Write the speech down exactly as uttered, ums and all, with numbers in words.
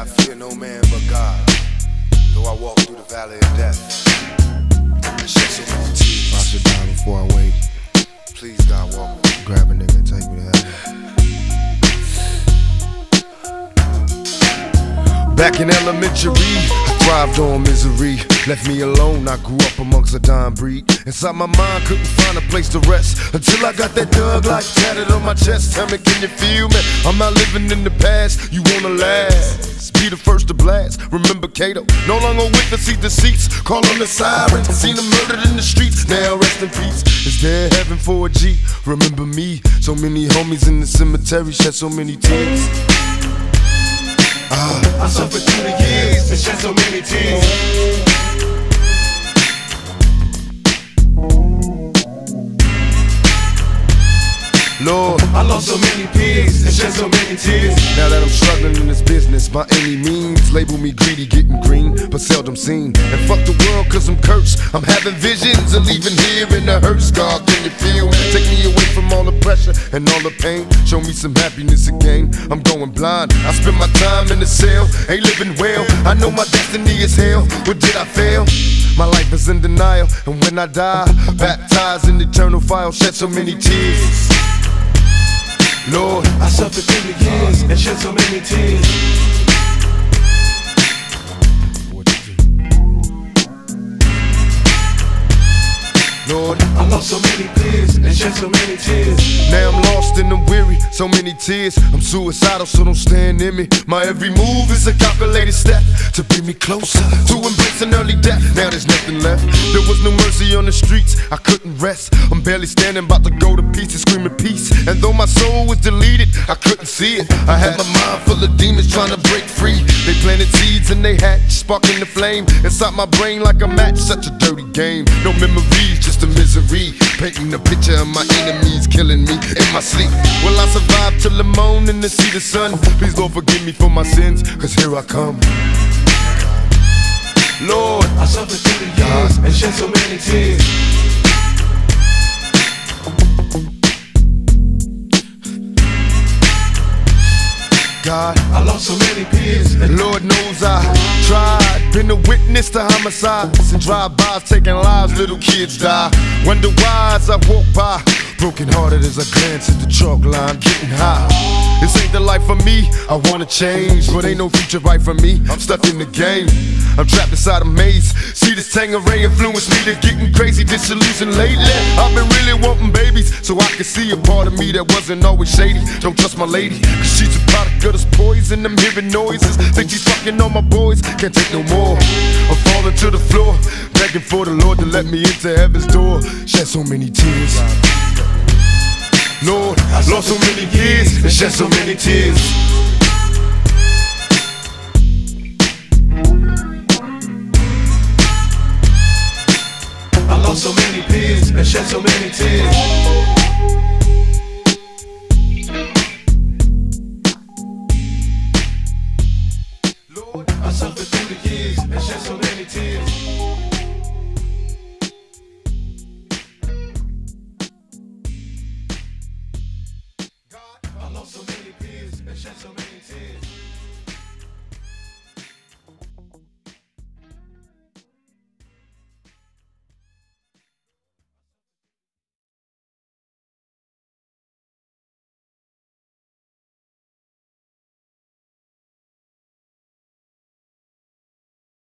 I fear no man but God. Though I walk through the valley of death, I shed so many tears. I should die before I wait. Please, God, walk with me. Grab a nigga and take me to heaven. Back in elementary, I thrived on misery. Left me alone, I grew up amongst a dying breed. Inside my mind, couldn't find a place to rest until I got that Doug life tatted on my chest. Tell me, can you feel me? I'm not living in the past, you wanna last. Be the first to blast. Remember Cato, no longer with the seat deceits. Call on the siren, seen them murdered in the streets. Now rest in peace. Is there heaven for a G? Remember me, so many homies in the cemetery shed so many tears. Uh, I suffered through the years and shed so many tears. Lord, I lost so many peers and shed so many tears. Now that I'm struggling in this business by any means, label me greedy, getting green, but seldom seen. And fuck the world cause I'm cursed. I'm having visions of leaving here in a hearse. God, can you feel me? Take me away from all the pressure and all the pain. Show me some happiness again. I'm going blind. I spend my time in the cell, ain't living well. I know my destiny is hell. What did I fail? My life is in denial, and when I die, baptized in eternal fire, shed so many tears. Lord, I suffered through the years and shed so many tears. Lord, I lost so many peers and shed so many tears. Now I'm lost and I'm weary, so many tears. I'm suicidal, so don't stand in me. My every move is a calculated step to bring me closer to embrace an early death. Now there's nothing left. There was no mercy on the streets, I couldn't rest. I'm barely standing, about to go to pieces, screaming peace. And though my soul was deleted, I couldn't see it. I had my mind full of demons trying to break free. They planted seeds and they hatched, sparking the flame inside my brain like a match. Such a dirty game, no memories, just a misery. Painting the picture of my enemies killing me in my sleep. Will I survive till the morning to see the sun? Please Lord forgive me for my sins, cause here I come. Lord, I suffered through the years and shed so many tears. God, I lost so many peers. Lord knows I tried, been a witness to homicides and drive-bys taking lives, little kids die. Wonder why as I walk by, broken hearted as I glance at the chalk line, getting high. This ain't the life for me, I wanna change, but ain't no future right for me. I'm stuck in the game, I'm trapped inside a maze. See this Tangeray influence me to getting crazy, disillusioned lately. I've been really wanting babies, so I can see a part of me that wasn't always shady. Don't trust my lady, cause she's a product of this poison. I'm hearing noises, think she's fucking on my boys. Can't take no more, I'm falling to the floor, begging for the Lord to let me into heaven's door. Shed so many tears. Lord, I lost so many years and shed so many tears. I lost so many peers and shed so many tears.